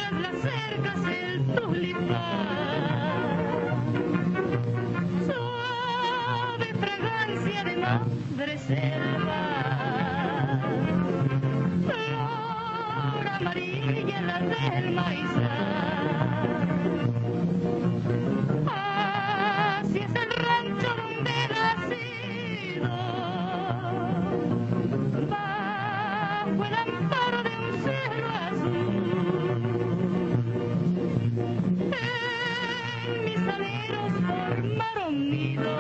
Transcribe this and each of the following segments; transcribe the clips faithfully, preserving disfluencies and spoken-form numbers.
amarillas, las cercas, el tulipán. Suave fragancia de madre selva. Flor amarilla, la del maizal. Así es el rancho donde he nacido, bajo el amparo de un cielo azul. En mis aleros formaron nido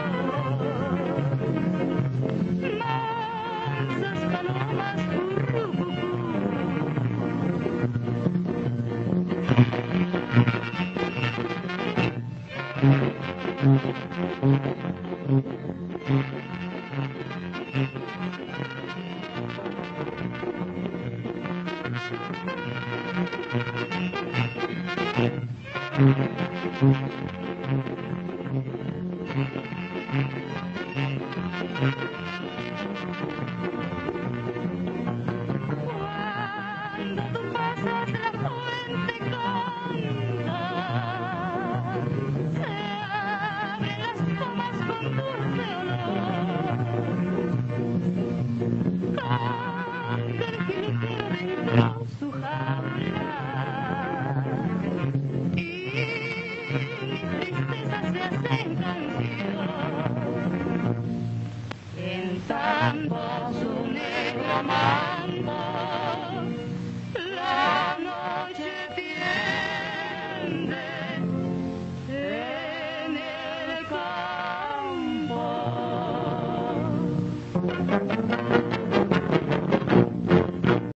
mansas palomas currucucú. Cuando tú pasas la fuente canta, se abren las pomas con dulce olor. Canta el jilguero dentro su jaula y mis tristezas se hacen canción. Cantando su negro mambo, la noche tiende en el campo.